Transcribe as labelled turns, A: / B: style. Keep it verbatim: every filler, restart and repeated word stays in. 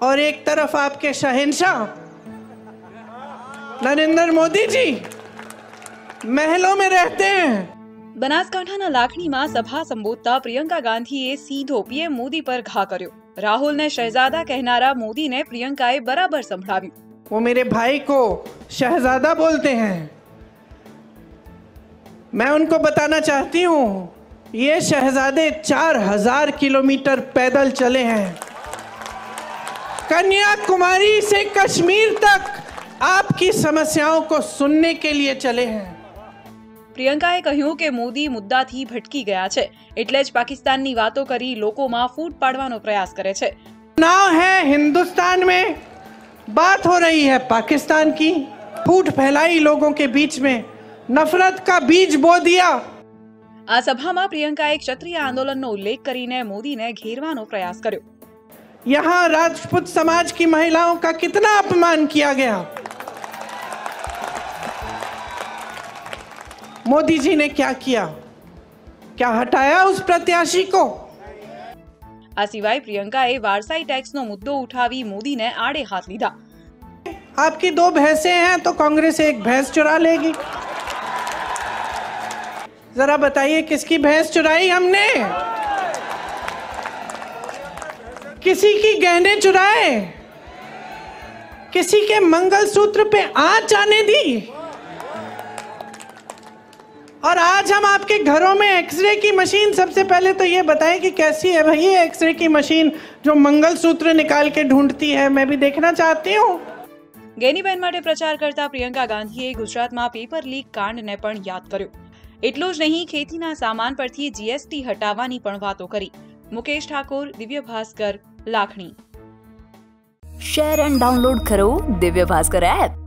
A: और एक तरफ आपके शहंशाह नरेंद्र मोदी जी महलों में रहते हैं।
B: બનાસકાંઠાના લાખણીમાં સભા સંબોધતા પ્રિયંકા ગાંધીએ સીધો પીએમ મોદી પર ઘા કર્યો। રાહુલને શહેજાદા કહેનારા મોદીને પ્રિયંકાએ બરાબર સંભળાવ્યું।
A: वो मेरे भाई को शहजादा बोलते हैं। मैं उनको बताना चाहती हूँ, ये शहजादे चार हजार किलोमीटर पैदल चले हैं। कन्याकुमारी से कश्मीर तक आपकी समस्याओं को सुनने के लिए चले हैं।
B: પ્રિયંકાએ કહ્યું કે મોદી મુદ્દાથી ભટકી ગયા છે, એટલે જ પાકિસ્તાનની વાતો કરી લોકોમાં ફૂટ પાડવાનો પ્રયાસ કરે છે।
A: चुनाव है हिंदुस्तान में, बात हो रही है पाकिस्तान की। फूट फैलाई लोगों के बीच में, नफरत का बीज बो दिया।
B: આ સભામાં પ્રિયંકાએ ક્ષત્રિય આંદોલનનો ઉલ્લેખ કરીને મોદીને ઘેરવાનો પ્રયાસ કર્યો।
A: यहाँ राजपूत समाज की महिलाओं का कितना अपमान किया गया। मोदी जी ने क्या किया? क्या हटाया उस प्रत्याशी को?
B: આ સિવાય પ્રિયંકાએ વારસાઈ ટેક્સનો મુદ્દો ઉઠાવી મોદીને આડે હાથ લીધા।
A: आपकी दो भैंसें हैं तो कांग्रेस एक भैंस चुरा लेगी। जरा बताइए किसकी भैंस चुराई हमने? किसी की गहने चुराए, किसी के मंगलसूत्र पे आंच आने दी। और आज हम आपके घरों में एक्सरे की मशीन, सबसे पहले तो ये बताएं कि कैसी है भाई ये एक्सरे की मशीन जो मंगलसूत्र निकाल के ढूंढती है, मैं भी देखना चाहती हूँ।
B: ગેનીબેન માટે પ્રચાર કરતા પ્રિયંકા ગાંધીએ ગુજરાતમાં પેપર લીક કાંડને પણ યાદ કર્યો। એટલું જ નહીં, ખેતીના સામાન પરથી જીએસટી હટાવવાની પણ વાતો કરી। Mukesh Thakor, Divya Bhaskar, Lakhani.
C: Share and download કરો દિવ્ય ભાસ્કર એપ।